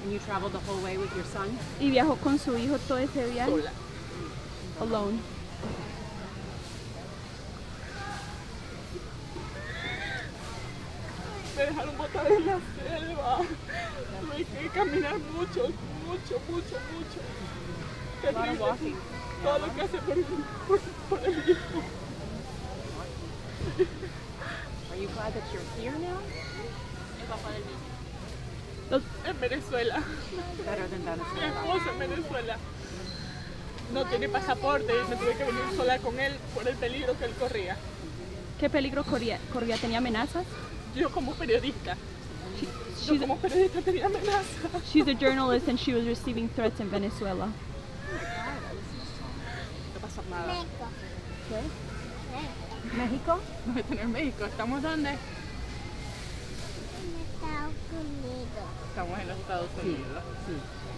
And you traveled the whole way with your son? Y viajó con su hijo todo ese viaje. Sola. Alone. Me dejaron botar en la selva. Tuve que caminar mucho. Terrible. Todo lo que hace por el hijo. Are you glad that you're here now? El papá del niño. Los- En Venezuela. Better than Mi Venezuela. esposo en Venezuela. No tiene pasaporte y me tuve que venir sola con él por el peligro que él corría. ¿Qué peligro corría? ¿Tenía amenazas? Yo como periodista. She- Yo she's, como periodista tenía amenazas. she's a journalist and she was receiving threats in Venezuela. No pasa nada. México? No voy a tener México. ¿Estamos dónde? Estados Unidos. Estamos en los Estados Unidos. Sí.